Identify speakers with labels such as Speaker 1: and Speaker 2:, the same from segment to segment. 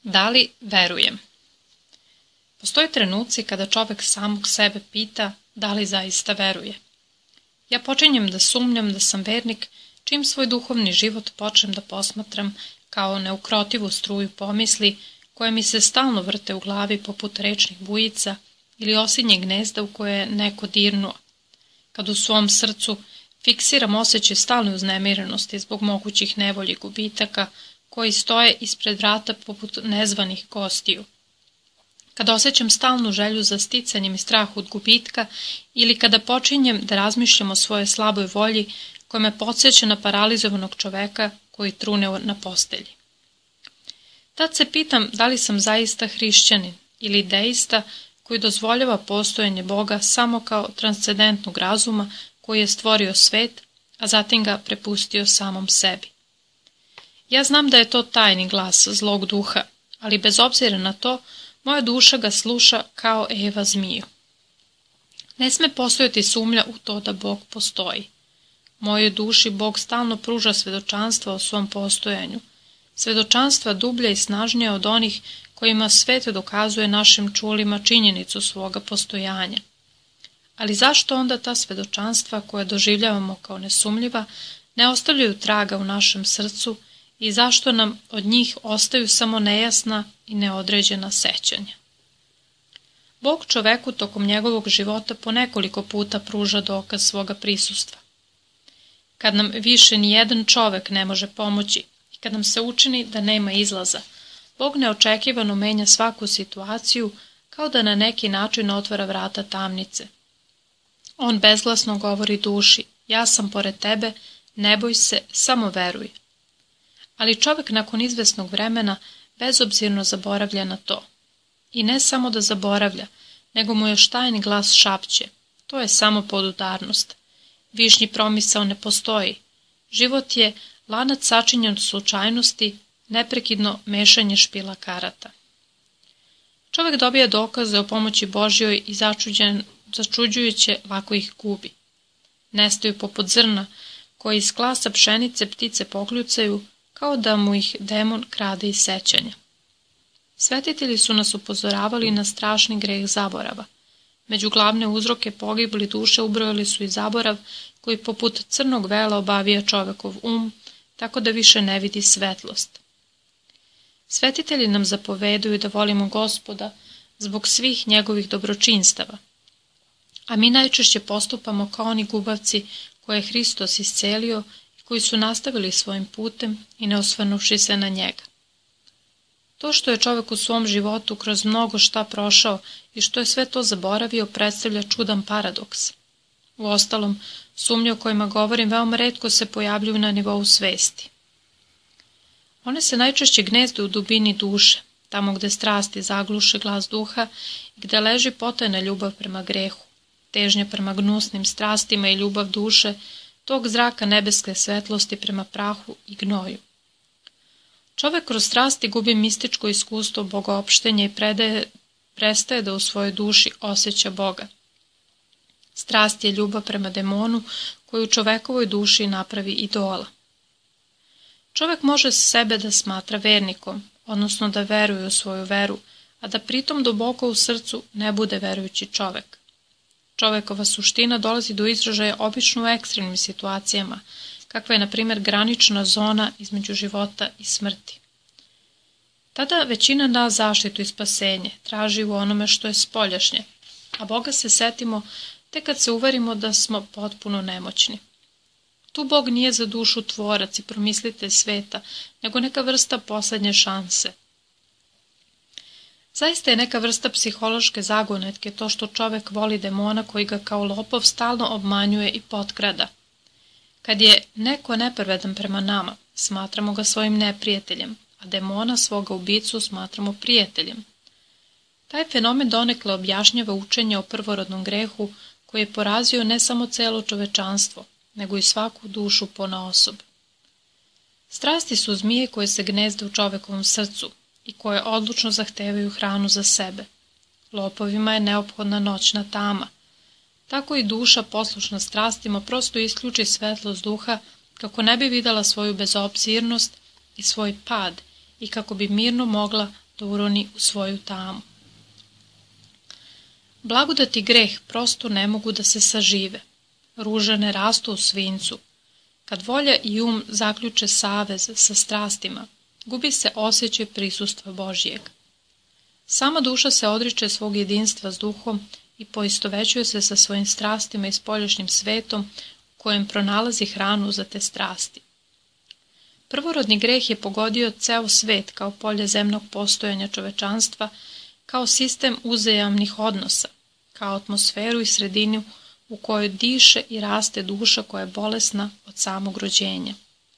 Speaker 1: Da li verujem? Postoje trenuci kada čovek samog sebe pita da li zaista veruje. Ja počinjem da sumnjam da sam vernik čim svoj duhovni život počnem da posmatram kao neukrotivu struju pomisli koje mi se stalno vrte u glavi poput rečnih bujica ili osinjeg gnezda u koje je neko dirnuo. Kad u svom srcu fiksiram osjećaj stalne uznemirenosti zbog mogućih nevolji gubitaka koji stoje ispred vrata poput nezvanih gostiju. Kada osjećam stalnu želju za sticanjem i strah od gubitka ili kada počinjem da razmišljam o svojoj slaboj volji koja me podsjeća na paralizovanog čoveka koji trune na postelji. Tad se pitam da li sam zaista hrišćanin ili deista koji dozvoljava postojanje Boga samo kao transcendentnog razuma koji je stvorio svet, a zatim ga prepustio samom sebi. Ja znam da je to tajni glas zlog duha, ali bez obzira na to, moja duša ga sluša kao Eva zmiju. Ne sme postojati sumnja u to da Bog postoji. Mojoj duši Bog stalno pruža svedočanstva o svom postojanju, svedočanstva dublja i snažnija od onih kojima svet dokazuje našim čulima činjenicu svoga postojanja. Ali zašto onda ta svedočanstva koja doživljavamo kao nesumljiva ne ostavljaju traga u našem srcu i zašto nam od njih ostaju samo nejasna i neodređena sećanja? Bog čoveku tokom njegovog života po nekoliko puta pruža dokaz svoga prisustva. Kad nam više ni jedan čovek ne može pomoći i kad nam se učini da nema izlaza, Bog neočekivano menja svaku situaciju kao da na neki način otvara vrata tamnice. On bezglasno govori duši, ja sam pored tebe, ne boj se, samo veruj. Ali čovek nakon izvesnog vremena bezobzirno zaboravlja na to. I ne samo da zaboravlja, nego mu još tajni glas šapće. To je samo podudarnost. Višnji promisao ne postoji. Život je lanac sačinjen od slučajnosti, neprekidno mešanje špila karata. Čovek dobija dokaze o pomoći Božjoj i začuđujuće lako ih gubi. Nestaju poput zrna, koji iz klasa pšenice ptice pokljucaju, kao da mu ih demon krade iz sećanja. Svetitelji su nas upozoravali na strašni greh zaborava. Među glavne uzroke pogibli duše ubrojali su i zaborav koji poput crnog vela obavija čovekov tako da više ne vidi svetlost. Svetitelji nam zapovedaju da volimo Gospoda zbog svih njegovih dobročinstava, a mi najčešće postupamo kao oni gubavci koje je Hristos iscelio i koji su nastavili svojim putem i ne osvrnuvši se na njega. To što je čovek u svom životu kroz mnogo šta prošao i što je sve to zaboravio predstavlja čudan paradoks. Uostalom, sumnje o kojima govorim veoma retko se pojavljuju na nivou svesti. One se najčešće gnezde u dubini duše, tamo gde strasti zagluše glas duha i gde leži potajna ljubav prema grehu, težnja prema gnusnim strastima i ljubav duše, tog zraka nebeske svetlosti prema prahu i gnoju. Čovek kroz strasti gubi mističko iskustvo bogoopštenja i prestaje da u svojoj duši osjeća Boga. Strast je ljubav prema demonu koju u čovekovoj duši napravi idola. Čovek može sebe da smatra vernikom, odnosno da veruje u svoju veru, a da pritom duboko u srcu ne bude verujući čovek. Čovekova suština dolazi do izražaja obično u ekstremnim situacijama, kakva je, na primjer, granična zona između života i smrti. Tada većina nas zaštitu i spasenje traži u onome što je spoljašnje, a Boga se setimo tek kad se uverimo da smo potpuno nemoćni. Tu Bog nije za dušu tvorac i promislitelj sveta, nego neka vrsta poslednje šanse. Zaista je neka vrsta psihološke zagonetke to što čovek voli demona koji ga kao lopov stalno obmanjuje i potkrada. Kad je neko nepravedan prema nama, smatramo ga svojim neprijateljem, a demona svoga ubicu smatramo prijateljem. Taj fenomen donekle objašnjava učenje o prvorodnom grehu koji je porazio ne samo celo čovečanstvo, nego i svaku dušu ponaosob. Strasti su zmije koje se gnezde u čovekovom srcu i koje odlučno zahtevaju hranu za sebe. Lopovima je neophodna noćna tama. Tako i duša poslušna strastima prosto isključi svetlost duha kako ne bi videla svoju bezobzirnost i svoj pad i kako bi mirno mogla da uroni u svoju tamu. Blagodat i greh prosto ne mogu da se sažive. Ruže ne rastu u svincu. Kad volja i zaključe savez sa strastima, gubi se osjećaj prisustva Božjeg. Sama duša se odriče svog jedinstva s duhom i poistovećuje se sa svojim strastima i spoljašnjim svetom u kojem pronalazi hranu za te strasti. Prvorodni greh je pogodio ceo svet kao polje zemnog postojanja čovečanstva, kao sistem uzajamnih odnosa, kao atmosferu i sredinu u kojoj diše i raste duša koja je bolesna od samog rođenja.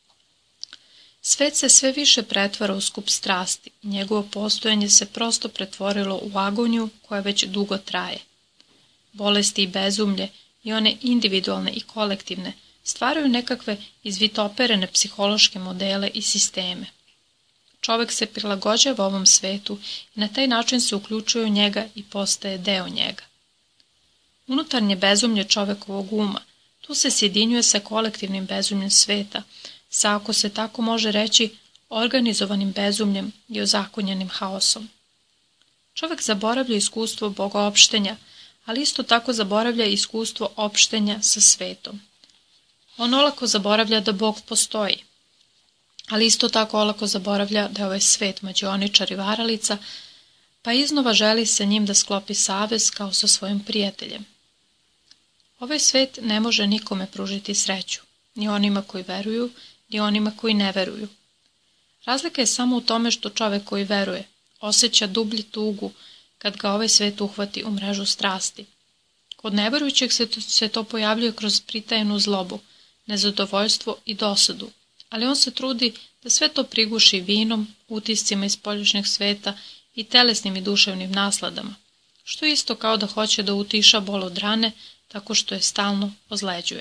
Speaker 1: Svet se sve više pretvara u skup strasti i njegovo postojanje se prosto pretvorilo u agoniju koja već dugo traje. Bolesti i bezumlje, i one individualne i kolektivne, stvaraju nekakve izvitoperene psihološke modele i sisteme. Čovek se prilagođava ovom svetu i na taj način se uključuje u njega i postaje deo njega. Unutarnje bezumlje čovekovog uma, tu se sjedinjuje sa kolektivnim bezumljem sveta, sa, ako se tako može reći, organizovanim bezumljem i ozakonjenim haosom. Čovek zaboravlja iskustvo bogoopštenja, ali isto tako zaboravlja iskustvo opštenja sa svetom. On olako zaboravlja da Bog postoji, ali isto tako olako zaboravlja da je ovaj svet mađioničar i varalica, pa iznova želi sa njim da sklopi savez kao sa svojim prijateljem. Ovaj svet ne može nikome pružiti sreću, ni onima koji veruju, ni onima koji ne veruju. Razlika je samo u tome što čovek koji veruje osjeća dublji tugu kad ga ovaj svet uhvati u mrežu strasti. Kod neverujućeg se to pojavljuje kroz pritajenu zlobu, nezadovoljstvo i dosadu, ali on se trudi da sve to priguši vinom, utiscima iz spoljašnjeg sveta i telesnim i duševnim nasladama, što je isto kao da hoće da utiša bol od rane tako što je stalno ozleđuje.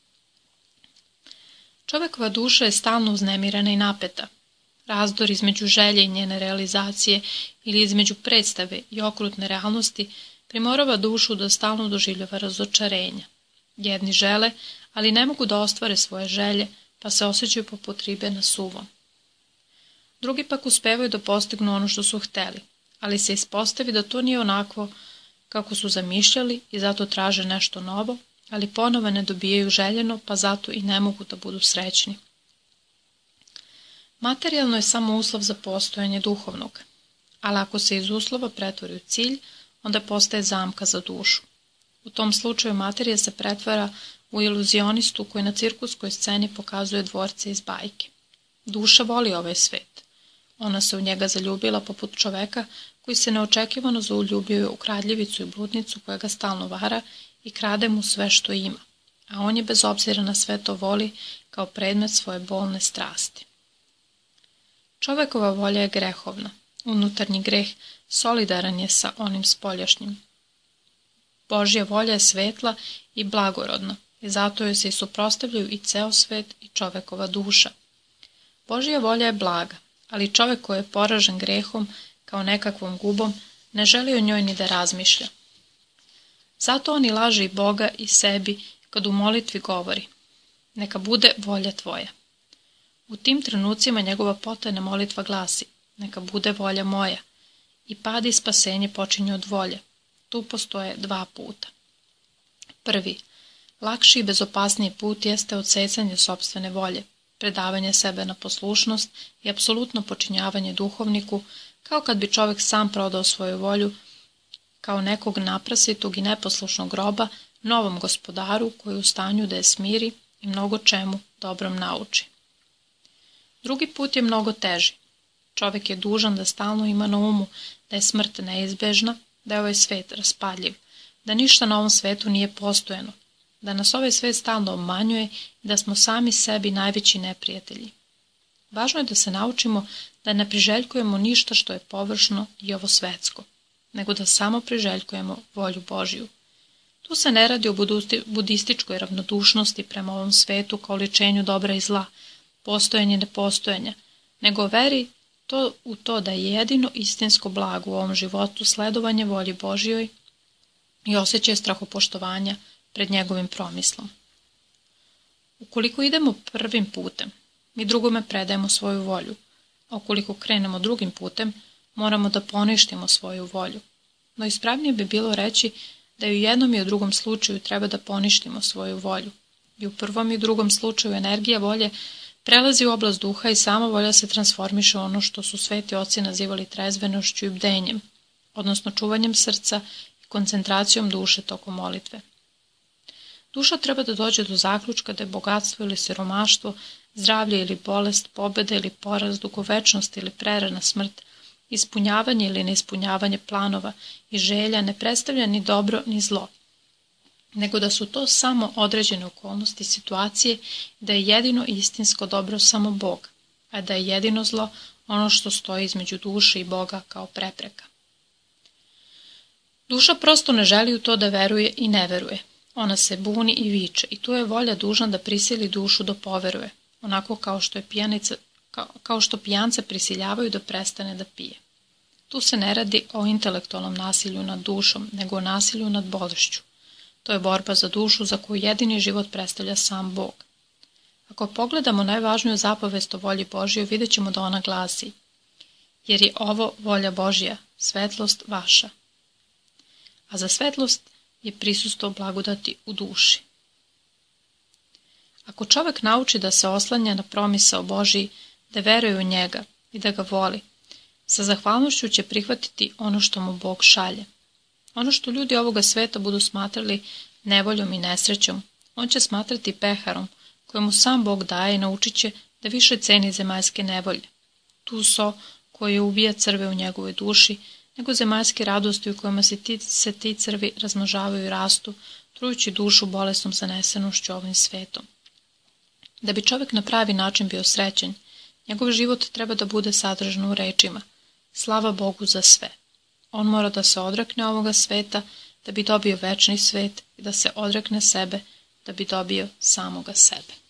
Speaker 1: Čovekova duša je stalno uznemirena i napeta. Razdor između želje i njene realizacije ili između predstave i okrutne realnosti primorava dušu da stalno doživljava razočarenja. Jedni žele, ali ne mogu da ostvare svoje želje, pa se osjećaju poput ribe na suvom. Drugi pak uspevaju da postignu ono što su hteli, ali se ispostavi da to nije onako kako su zamišljali i zato traže nešto novo, ali ponovo ne dobijaju željeno, pa zato i ne mogu da budu srećni. Materijalno je samo uslov za postojanje duhovnog, ali ako se iz uslova pretvori u cilj, onda postaje zamka za dušu. U tom slučaju materija se pretvara u iluzionistu koji na cirkuskoj sceni pokazuje dvorce iz bajke. Duša voli ovaj svet. Ona se u njega zaljubila poput čoveka koji se neočekivano zauljubio u kradljivicu i bludnicu koja ga stalno vara i krade mu sve što ima, a on je bez obzira na sve to voli kao predmet svoje bolne strasti. Čovekova volja je grehovna. Unutarnji greh solidaran je sa onim spoljašnjim. Božja volja je svetla i blagorodna i zato joj se i suprotstavljaju i ceo svet i čovekova duša. Božja volja je blaga, ali čovek koji je poražen grehom kao nekakvom gubom ne želi o njoj ni da razmišlja. Zato on i laže i Boga i sebi kad u molitvi govori: neka bude volja tvoja. U tim trenucima njegova potajna molitva glasi: neka bude volja moja. I pad i spasenje počinje od volje. Tu postoje dva puta. Prvi, lakši i bezopasniji put jeste odsecanje sopstvene volje, predavanje sebe na poslušnost i apsolutno počinjavanje duhovniku, kao kad bi čovek sam prodao svoju volju kao nekog naprasitog i neposlušnog roba novom gospodaru koji je u stanju da je smiri i mnogo čemu dobrom nauči. Drugi put je mnogo teži. Čovek je dužan da stalno ima na umu da je smrt neizbežna, da je ovaj svet raspadljiv, da ništa na ovom svetu nije postojano, da nas ovaj svet stalno obmanjuje i da smo sami sebi najveći neprijatelji. Važno je da se naučimo da ne priželjkujemo ništa što je površno i ovo svetsko, nego da samo priželjkujemo volju Božju. Tu se ne radi o budističkoj ravnodušnosti prema ovom svetu kao ličenju dobra i zla, postojanje i nepostojanja, nego veri u to da je jedino istinsko blago u ovom životu sledovanje volji Božjoj i osjećaj strahopoštovanja pred njegovim promislom. Ukoliko idemo prvim putem, mi drugome predajemo svoju volju, a ukoliko krenemo drugim putem, moramo da poništimo svoju volju. No ispravnije bi bilo reći da i u jednom i u drugom slučaju treba da poništimo svoju volju. I u prvom i drugom slučaju energija volje prelazi u oblast duha i sama volja se transformiše u ono što su sveti oci nazivali trezvenošću i bdenjem, odnosno čuvanjem srca i koncentracijom duše tokom molitve. Duša treba da dođe do zaključka da je bogatstvo ili siromaštvo, zdravlje ili bolest, pobjeda ili poraz, dugovečnost ili prerana smrt, ispunjavanje ili neispunjavanje planova i želja ne predstavlja ni dobro ni zlo, nego da su to samo određene okolnosti i situacije, da je jedino istinsko dobro samo Bog, a da je jedino zlo ono što stoji između duše i Boga kao prepreka. Duša prosto ne želi u to da veruje i ne veruje. Ona se buni i viče i tu je volja dužna da prisili dušu da poveruje, onako kao što pijance prisiljavaju da prestane da pije. Tu se ne radi o intelektualnom nasilju nad dušom, nego o nasilju nad bolešću. To je borba za dušu za koju jedini život predstavlja sam Bog. Ako pogledamo najvažniju zapovest o volji Božjoj, vidjet ćemo da ona glasi: jer je ovo volja Božja, svetlost vaša. A za svetlost je prisustvo blagodati u duši. Ako čovek nauči da se oslanja na promisao Božji, da veruje u njega i da ga voli, sa zahvalnošću će prihvatiti ono što mu Bog šalje. Ono što ljudi ovoga sveta budu smatrali nevoljom i nesrećom, on će smatrati peharom kojemu sam Bog daje i naučit će da više ceni zemaljske nevolje, tu so koje ubija crve u njegovoj duši, nego zemaljske radosti u kojima se ti crvi razmnožavaju i rastu, trujući dušu bolesnom zanesenošću ovim svetom. Da bi čovjek na pravi način bio srećen, njegov život treba da bude sadržan u rečima: slava Bogu za sve. On mora da se odrekne ovoga sveta da bi dobio večni svet i da se odrekne sebe da bi dobio samoga sebe.